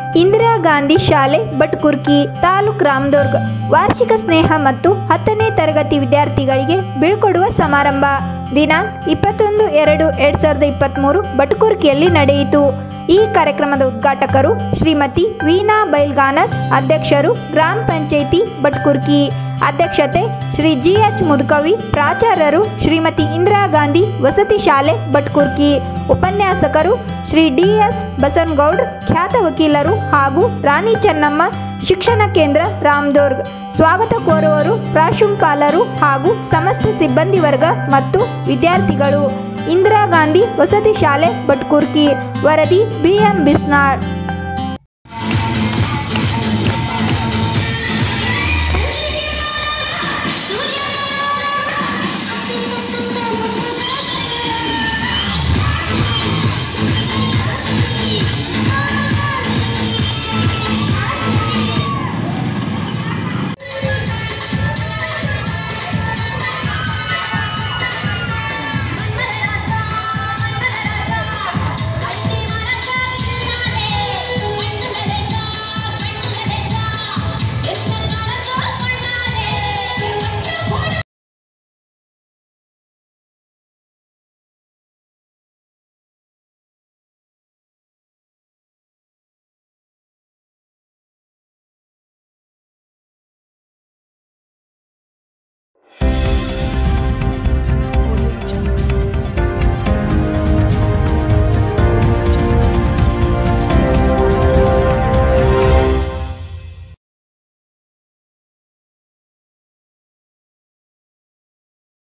ಇಂದಿರಾ ಗಾಂಧಿ ಶಾಲೆ ಬಟ್ಕುರ್ಕಿ ತಾಲೂಕು ರಾಮದುರ್ಗ ವಾರ್ಷಿಕ ಸ್ನೇಹ ಮತ್ತು 10ನೇ ತರಗತಿ ವಿದ್ಯಾರ್ಥಿಗಳಿಗೆ ಬೀಳ್ಕೊಡುವ ಸಮಾರಂಭ ದಿನಾಂಕ 21/2/2023 ಬಟ್ಕುರ್ಕಿಯಲ್ಲಿ ನಡೆಯಿತು. ಈ ಕಾರ್ಯಕ್ರಮದ ಉದ್ಘಾಟಕರು ಶ್ರೀಮತಿ ವೀಣಾ ಬೈಲ್ಗಾನರ್, ಅಧ್ಯಕ್ಷರು ಗ್ರಾಮ ಪಂಚಾಯಿತಿ ಬಟ್ಕುರ್ಕಿ. ಅಧ್ಯಕ್ಷತೆ ಶ್ರೀ GH ಮುದುಕವಿ, ಪ್ರಾಚಾರ್ಯರು ಶ್ರೀಮತಿ ಇಂದಿರಾ ಗಾಂಧಿ ವಸತಿ ಶಾಲೆ ಬಟ್ಕುರ್ಕಿ. ಉಪನ್ಯಾಸಕರು ಶ್ರೀ DS ಬಸನಗೌಡ್ರ, ಖ್ಯಾತ ವಕೀಲರು ಹಾಗೂ ರಾಣಿ ಚೆನ್ನಮ್ಮ ಶಿಕ್ಷಣ ಕೇಂದ್ರ ರಾಮದುರ್ಗ. ಸ್ವಾಗತ ಕೋರುವವರು ಪ್ರಾಂಶುಪಾಲರು ಹಾಗೂ ಸಮಸ್ತ ಸಿಬ್ಬಂದಿ ವರ್ಗ ಮತ್ತು ವಿದ್ಯಾರ್ಥಿಗಳು. ಇಂದಿರಾ ಗಾಂಧಿ ವಸತಿ ಶಾಲೆ ಬಟ್ಕುರ್ಕಿ. ವರದಿ BM ಬಿಸ್ನಾಳ್.